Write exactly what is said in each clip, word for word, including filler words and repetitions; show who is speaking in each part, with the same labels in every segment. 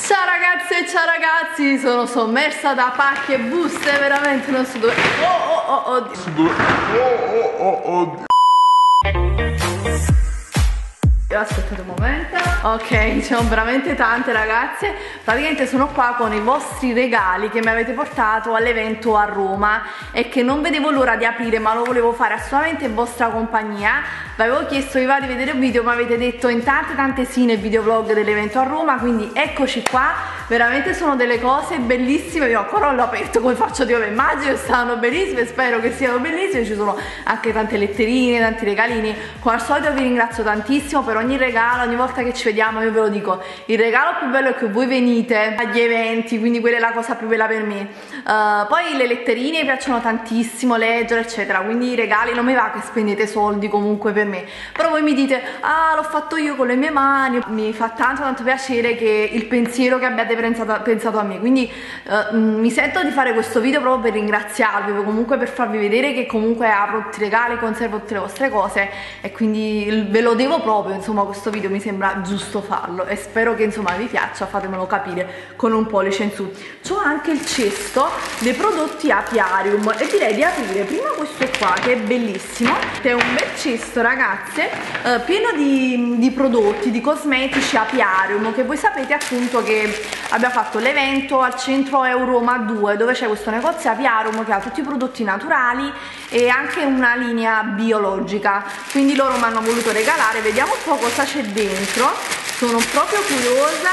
Speaker 1: Ciao ragazze e ciao ragazzi, sono sommersa da pacchi e buste, veramente non so dove... Oh oh oh oh, oh, oh, oh, oh. Aspettate un momento. Ok, sono veramente tante ragazze. Praticamente sono qua con i vostri regali che mi avete portato all'evento a Roma e che non vedevo l'ora di aprire, ma lo volevo fare assolutamente in vostra compagnia. Vi avevo chiesto vi va di vedere un video, ma avete detto in tante tante sì nel videovlog dell'evento a Roma, quindi eccoci qua. Veramente sono delle cose bellissime. Io ancora non l'ho aperto, come faccio a dire? Immagino che stanno bellissime, spero che siano bellissime. Ci sono anche tante letterine, tanti regalini. Come al solito vi ringrazio tantissimo per ogni regalo. Ogni volta che ci vediamo io ve lo dico, il regalo più bello è che voi venite agli eventi, quindi quella è la cosa più bella per me. Uh, poi le letterine mi piacciono tantissimo, leggere eccetera, quindi i regali non mi va che spendete soldi comunque per me, però voi mi dite ah l'ho fatto io con le mie mani, mi fa tanto tanto piacere che il pensiero che abbiate pensato, pensato a me, quindi uh, mi sento di fare questo video proprio per ringraziarvi, comunque per farvi vedere che comunque apro tutti i regali, conservo tutte le vostre cose e quindi ve lo devo proprio, insomma questo video mi sembra giusto farlo e spero che insomma vi piaccia, fatemelo capire con un pollice in su. C'ho anche il cesto dei prodotti Apiarium e direi di aprire prima questo qua che è bellissimo, è un bel cesto ragazze, eh, pieno di, di prodotti, di cosmetici Apiarium, che voi sapete appunto che abbiamo fatto l'evento al centro Euroma due dove c'è questo negozio Apiarium che ha tutti i prodotti naturali e anche una linea biologica, quindi loro mi hanno voluto regalare, vediamo un po' cosa c'è dentro, sono proprio curiosa.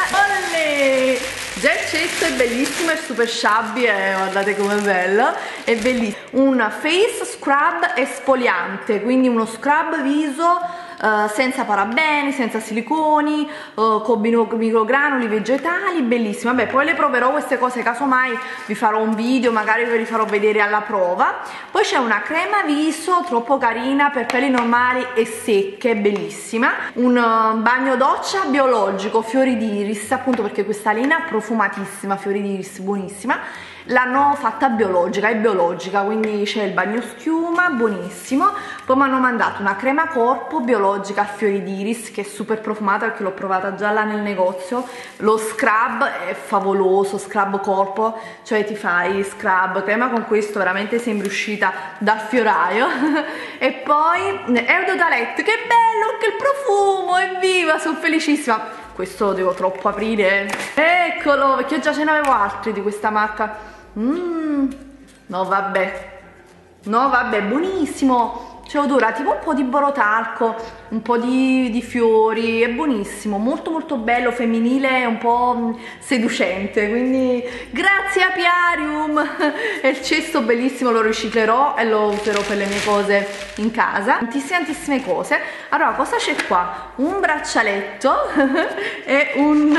Speaker 1: Olè! Già il cesto è bellissimo, è super shabby e guardate com'è bello, è bellissimo. Un face scrub esfoliante, quindi uno scrub viso Uh, senza parabeni, senza siliconi, uh, con microgranuli vegetali, bellissimo. Vabbè, poi le proverò queste cose, casomai vi farò un video, magari ve li farò vedere alla prova. Poi c'è una crema viso troppo carina per pelli normali e secche, bellissima. Un uh, bagno doccia biologico, fiori d'iris, appunto perché questa linea è profumatissima, fiori d'iris, buonissima. L'hanno fatta biologica, è biologica, quindi c'è il bagno schiuma, buonissimo. Poi mi hanno mandato una crema corpo biologica a fiori d'iris che è super profumata perché l'ho provata già là nel negozio. Lo scrub è favoloso, scrub corpo, cioè ti fai scrub, crema con questo, veramente sembri uscita dal fioraio. E poi Eau de Toilette, che bello, che il profumo, evviva, sono felicissima. Questo devo troppo aprire, eccolo, perché io già ce ne avevo altri di questa marca. Mmm, no vabbè, no vabbè, buonissimo, c'è odore tipo un po' di borotalco, un po' di, di fiori, è buonissimo, molto molto bello, femminile e un po' seducente, quindi grazie Apiarium. E il cesto bellissimo, lo riciclerò e lo userò per le mie cose in casa, tantissime tantissime cose. Allora cosa c'è qua? Un braccialetto e un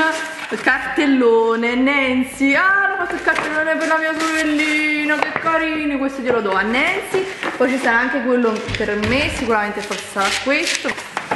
Speaker 1: cartellone Nancy, ah hanno fatto il cartellone per la mia sorellina, che carino, questo glielo do a Nancy. Poi ci sarà anche quello per me, sicuramente forse sarà questo.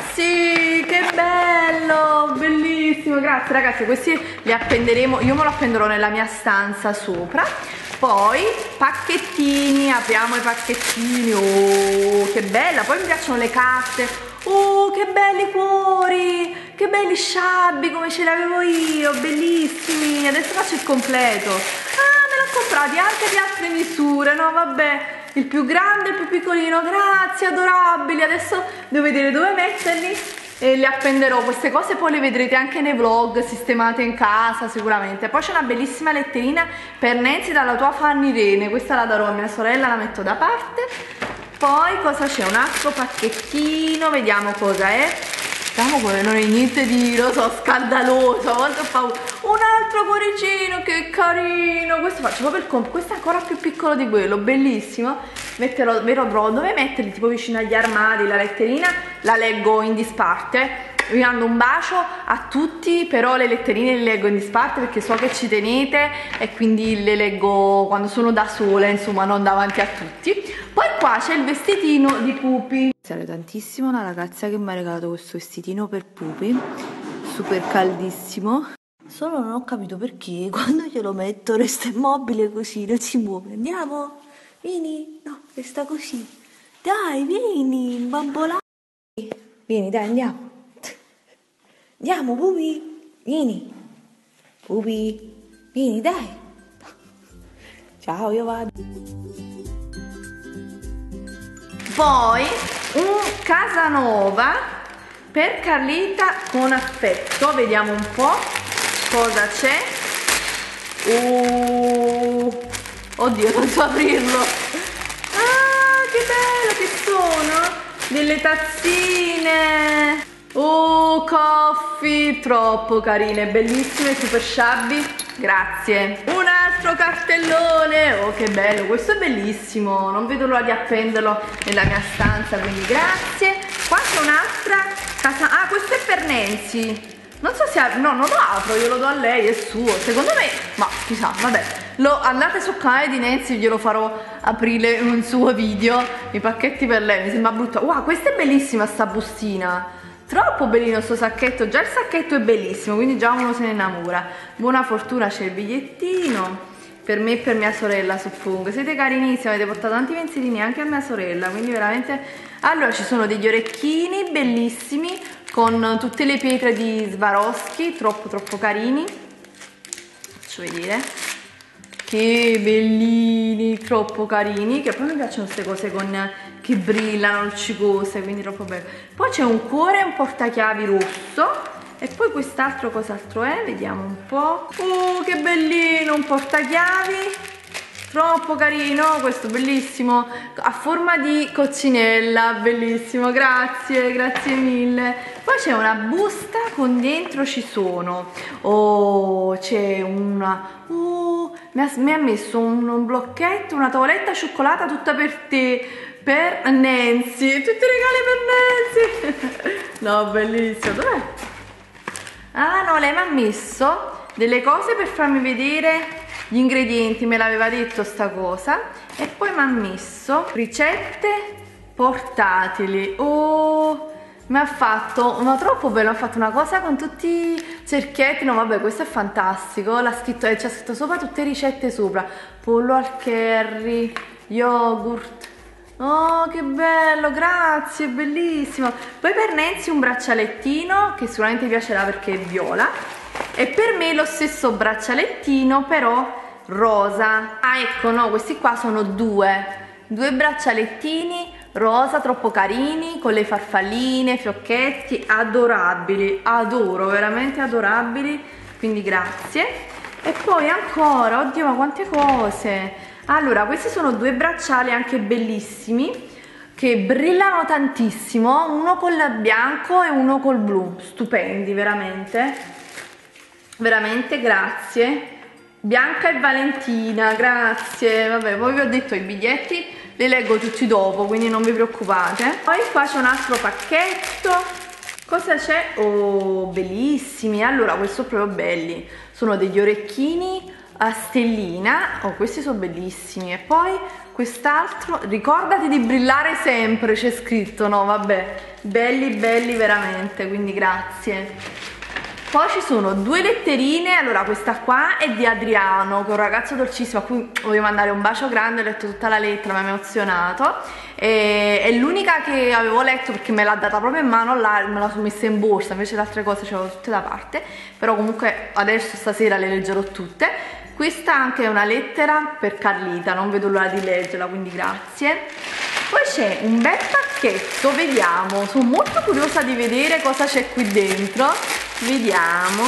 Speaker 1: Sì, che bello, bellissimo, grazie ragazzi, questi li appenderemo, io me lo appenderò nella mia stanza sopra. Poi pacchettini, apriamo i pacchettini, oh che bella, poi mi piacciono le carte, oh che belli cuori, che belli sciabbi come ce l'avevo io, bellissimi. Adesso faccio il completo. Ah, me l'ho comprati anche di altre misure, no vabbè, il più grande, il più piccolino, grazie, adorabili. Adesso devo vedere dove metterli e li appenderò queste cose, poi le vedrete anche nei vlog sistemate in casa sicuramente. Poi c'è una bellissima letterina per Nancy dalla tua fan Irene, questa la darò a mia sorella, la metto da parte. Poi cosa c'è? Un altro pacchettino, vediamo cosa è. Vediamo come, non è niente di, lo so, scandaloso, a volte ho paura. Un altro cuoricino, che carino, questo faccio proprio il comp, questo è ancora più piccolo di quello, bellissimo. Metterò, vedrò dove metterli, tipo vicino agli armadi, la letterina la leggo in disparte. Vi mando un bacio a tutti, però le letterine le leggo in disparte perché so che ci tenete e quindi le leggo quando sono da sola, insomma non davanti a tutti. Poi qua c'è il vestitino di Pupi. Ringrazio tantissimo la ragazza che mi ha regalato questo vestitino per Pupi, super caldissimo. Solo non ho capito perché quando glielo metto resta immobile così, non si muove. Andiamo? Vieni? No, resta così. Dai, vieni, bambolare. Vieni, dai, andiamo. Andiamo, Pupi, vieni. Pupi, vieni dai. Ciao, io vado. Poi un Casanova per Carlita con affetto, vediamo un po' cosa c'è. Uh, oddio, non so aprirlo. Ah, che bello che sono! Delle tazzine. Oh, coffee, troppo carine, bellissime, super shabby. Grazie. Un altro cartellone. Oh, che bello, questo è bellissimo. Non vedo l'ora di appenderlo nella mia stanza, quindi grazie. Qua c'è un'altra casa. Ah, questo è per Nancy. Non so se... no, non lo apro, io lo do a lei, è suo. Secondo me... ma chissà, vabbè. Lo, andate sul canale di Nancy, glielo farò aprire in un suo video. I pacchetti per lei, mi sembra brutto. Wow, questa è bellissima sta bustina. Troppo bellino sto sacchetto, già il sacchetto è bellissimo, quindi già uno se ne innamora. Buona fortuna, c'è il bigliettino. Per me e per mia sorella, suppongo. Siete carinissimi, avete portato tanti pensieri anche a mia sorella, quindi veramente... Allora, ci sono degli orecchini bellissimi con tutte le pietre di Swarovski, troppo troppo carini. Faccio vedere. Che bellini, troppo carini, che poi mi piacciono queste cose con che brillano, luccicose, quindi troppo bello. Poi c'è un cuore e un portachiavi rosso. E poi quest'altro cos'altro è? Vediamo un po'. Oh, che bellino, un portachiavi. Troppo carino, questo bellissimo, a forma di coccinella, bellissimo, grazie, grazie mille. Poi c'è una busta con dentro ci sono, oh, c'è una, oh, mi ha, mi ha messo un, un blocchetto, una tavoletta cioccolata tutta per te, per Nancy, tutti i regali per Nancy. No, bellissimo, dov'è? Ah no, lei mi ha messo delle cose per farmi vedere gli ingredienti, me l'aveva detto sta cosa. E poi mi ha messo ricette portatili. Oh, mi ha fatto, ma troppo bello, ha fatto una cosa con tutti i cerchietti. No vabbè, questo è fantastico. L'ha scritto, eh, c'ha scritto sopra tutte ricette sopra. Pollo al curry, yogurt. Oh, che bello, grazie, bellissimo. Poi per Nancy un braccialettino che sicuramente piacerà perché è viola. E per me lo stesso braccialettino però rosa. Ah ecco, no, questi qua sono due due braccialettini rosa troppo carini con le farfalline, fiocchetti, adorabili, adoro, veramente adorabili, quindi grazie. E poi ancora, oddio ma quante cose. Allora, questi sono due bracciali anche bellissimi che brillano tantissimo, uno col bianco e uno col blu, stupendi veramente. Veramente grazie. Bianca e Valentina, grazie. Vabbè, poi vi ho detto i biglietti li leggo tutti dopo, quindi non vi preoccupate. Poi qua c'è un altro pacchetto. Cosa c'è? Oh, bellissimi. Allora, questi sono proprio belli. Sono degli orecchini a stellina. Oh, questi sono bellissimi. E poi quest'altro, ricordati di brillare sempre, c'è scritto, no? Vabbè, belli belli veramente, quindi grazie. Poi ci sono due letterine, allora questa qua è di Adriano, che è un ragazzo dolcissimo a cui voglio mandare un bacio grande, ho letto tutta la lettera, mi ha emozionato. E, è l'unica che avevo letto perché me l'ha data proprio in mano là, me la sono messa in borsa, invece le altre cose ce le avevo tutte da parte, però comunque adesso stasera le leggerò tutte. Questa anche è una lettera per Carlita, non vedo l'ora di leggerla, quindi grazie. Poi c'è un bel pacchetto, vediamo, sono molto curiosa di vedere cosa c'è qui dentro. Vediamo.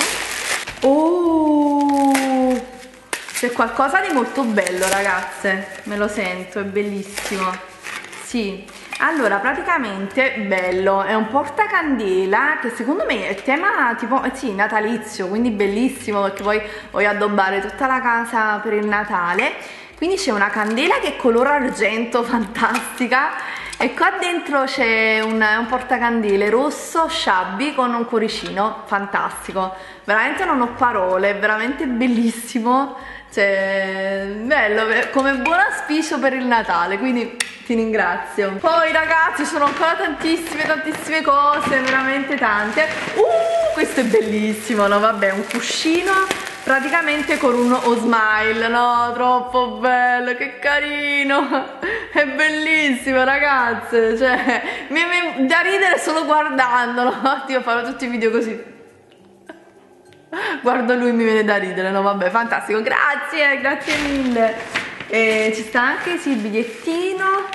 Speaker 1: Oh, c'è qualcosa di molto bello, ragazze, me lo sento, è bellissimo. Sì, allora praticamente bello, è un portacandela che secondo me è tema tipo, eh sì, natalizio, quindi bellissimo perché poi voglio addobbare tutta la casa per il Natale. Quindi c'è una candela che è color argento, fantastica. E qua dentro c'è un, un portacandele rosso shabby con un cuoricino, fantastico. Veramente non ho parole, è veramente bellissimo. Cioè, bello, come buon auspicio per il Natale, quindi ti ringrazio. Poi ragazzi, sono ancora tantissime, tantissime cose, veramente tante. Uh, questo è bellissimo, no? Vabbè, un cuscino praticamente con un O-Smile, no? Troppo bello, che carino. È bellissimo, ragazze. Cioè, mi, mi, da ridere solo guardandolo. Oddio, farò tutti i video così. Guardo lui, mi viene da ridere. No vabbè, fantastico, grazie, grazie mille. E ci sta anche sì, il bigliettino.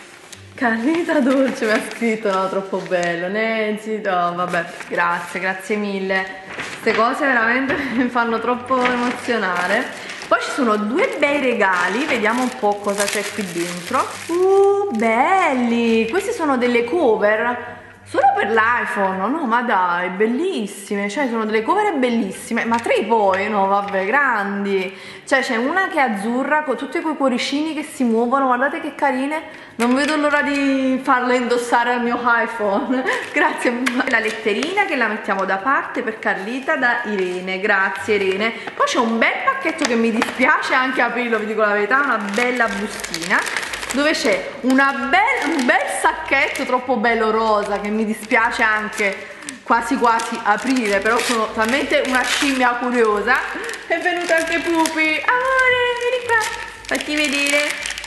Speaker 1: Carlita Dolce mi ha scritto, no, troppo bello. Nancy, no, vabbè, grazie, grazie mille. Queste cose veramente mi fanno troppo emozionare. Poi ci sono due bei regali, vediamo un po' cosa c'è qui dentro. Uh, belli! Queste sono delle cover solo per l'iPhone, no ma dai, bellissime, cioè sono delle cover bellissime, ma tre poi, no vabbè, grandi, cioè c'è una che è azzurra con tutti quei cuoricini che si muovono, guardate che carine, non vedo l'ora di farle indossare al mio iPhone. Grazie. La letterina che la mettiamo da parte per Carlita da Irene, grazie Irene. Poi c'è un bel pacchetto che mi dispiace anche aprirlo, vi dico la verità, una bella bustina dove c'è una bel, un bel sacchetto troppo bello rosa che mi dispiace anche quasi quasi aprire, però sono talmente una scimmia curiosa. È venuto anche Pupi, amore vieni qua, fatti vedere.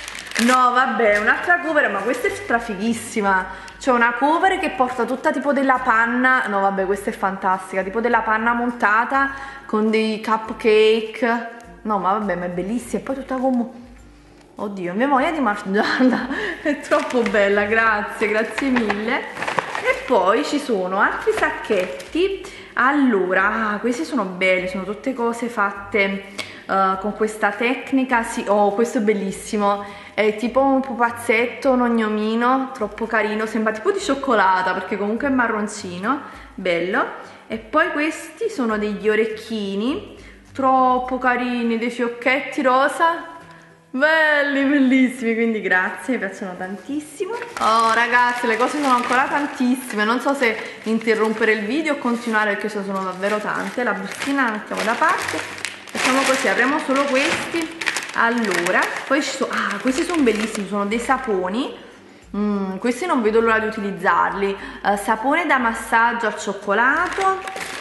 Speaker 1: No vabbè, un'altra cover, ma questa è strafighissima. C'è una cover che porta tutta tipo della panna, no vabbè questa è fantastica, tipo della panna montata con dei cupcake. No ma vabbè, ma è bellissima, e poi tutta come... Oddio, mia voglia di mangiarla, è troppo bella, grazie, grazie mille. E poi ci sono altri sacchetti. Allora, ah, questi sono belli, sono tutte cose fatte uh, con questa tecnica, sì, oh, questo è bellissimo, è tipo un pupazzetto, un ognomino, troppo carino, sembra tipo di cioccolata perché comunque è marroncino, bello. E poi questi sono degli orecchini, troppo carini, dei fiocchetti rosa, belli, bellissimi, quindi grazie, mi piacciono tantissimo. Oh ragazzi, le cose sono ancora tantissime, non so se interrompere il video o continuare perché ce ne sono davvero tante. La bustina la mettiamo da parte, facciamo così, apriamo solo questi. Allora, poi ci sono, ah, questi sono bellissimi, sono dei saponi. Mm, questi non vedo l'ora di utilizzarli. Uh, sapone da massaggio al cioccolato.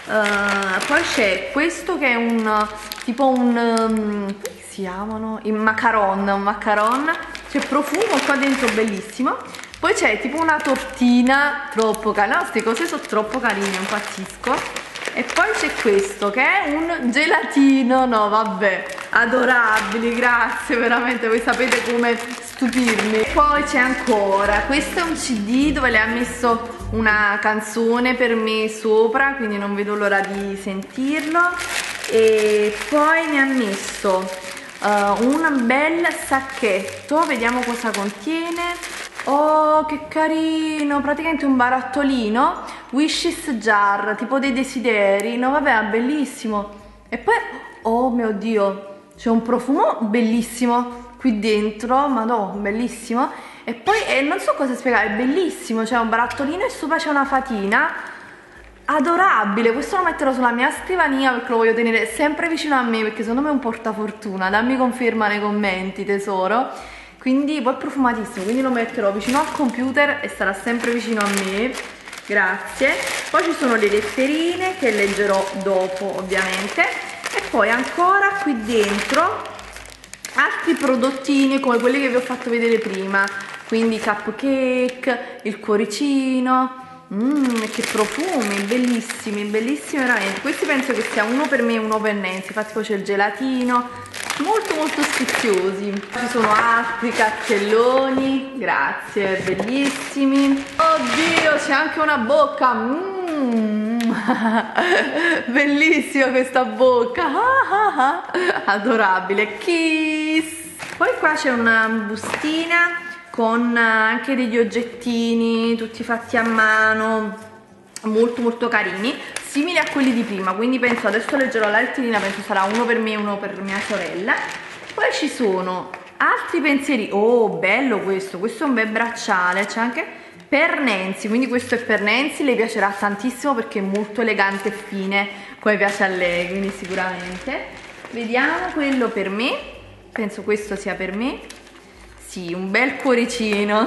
Speaker 1: Uh, poi c'è questo che è un tipo un... Um, si chiamano i macaron, un macaron, c'è profumo qua dentro bellissimo. Poi c'è tipo una tortina troppo carina, queste cose sono troppo carine, impazzisco. E poi c'è questo che è un gelatino, no vabbè, adorabili, grazie veramente, voi sapete come stupirmi. Poi c'è ancora, questo è un C D dove le ha messo una canzone per me sopra, quindi non vedo l'ora di sentirlo. E poi mi ha messo Uh, un bel sacchetto, vediamo cosa contiene. Oh che carino, praticamente un barattolino wishes jar, tipo dei desideri, no vabbè, è bellissimo. E poi, oh mio dio, c'è un profumo bellissimo qui dentro, ma no, bellissimo. E poi eh, non so cosa spiegare, è bellissimo, c'è un barattolino e sopra c'è una fatina, adorabile. Questo lo metterò sulla mia scrivania perché lo voglio tenere sempre vicino a me, perché secondo me è un portafortuna. Dammi conferma nei commenti tesoro. Quindi poi è profumatissimo, quindi lo metterò vicino al computer e sarà sempre vicino a me, grazie. Poi ci sono le letterine che leggerò dopo ovviamente, e poi ancora qui dentro altri prodottini come quelli che vi ho fatto vedere prima, quindi cupcake, il cuoricino. Mmm, che profumi, bellissimi, bellissimi veramente. Questi penso che sia uno per me e uno per Nancy, infatti poi c'è il gelatino, molto molto sfiziosi. Ci sono altri cartelloni, grazie, bellissimi. Oddio, c'è anche una bocca, mmm, bellissima questa bocca, adorabile, kiss. Poi qua c'è una bustina con anche degli oggettini tutti fatti a mano, molto molto carini, simili a quelli di prima, quindi penso, adesso leggerò la letterina, penso sarà uno per me e uno per mia sorella. Poi ci sono altri pensieri, oh bello questo, questo è un bel bracciale, c'è anche per Nancy, quindi questo è per Nancy, le piacerà tantissimo perché è molto elegante e fine, come piace a lei, quindi sicuramente. Vediamo quello per me, penso questo sia per me. Sì, un bel cuoricino,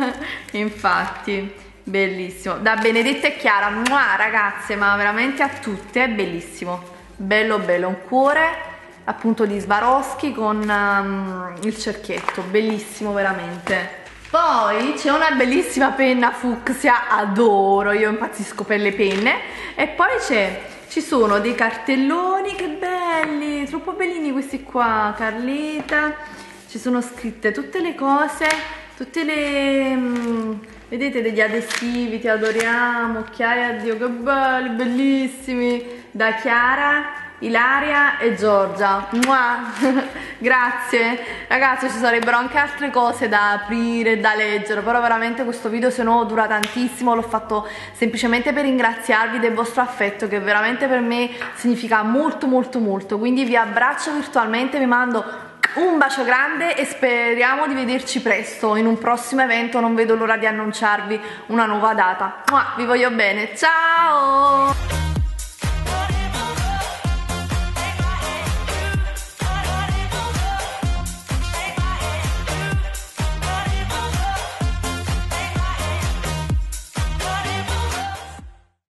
Speaker 1: infatti, bellissimo. Da Benedetta e Chiara, mua, ragazze, ma veramente a tutte, è bellissimo. Bello bello, un cuore appunto di Swarovski con um, il cerchietto, bellissimo veramente. Poi c'è una bellissima penna fucsia, adoro, io impazzisco per le penne. E poi c'è ci sono dei cartelloni, che belli, troppo bellini questi qua, Carlita, ci sono scritte tutte le cose, tutte le, mh, vedete, degli adesivi, ti adoriamo, occhiali, addio, che belli, bellissimi, da Chiara, Ilaria e Giorgia. Mua. Grazie ragazzi, ci sarebbero anche altre cose da aprire, da leggere, però veramente questo video se no dura tantissimo, l'ho fatto semplicemente per ringraziarvi del vostro affetto, che veramente per me significa molto molto molto. Quindi vi abbraccio virtualmente, vi mando un bacio grande e speriamo di vederci presto in un prossimo evento. Non vedo l'ora di annunciarvi una nuova data. Mua, vi voglio bene, ciao!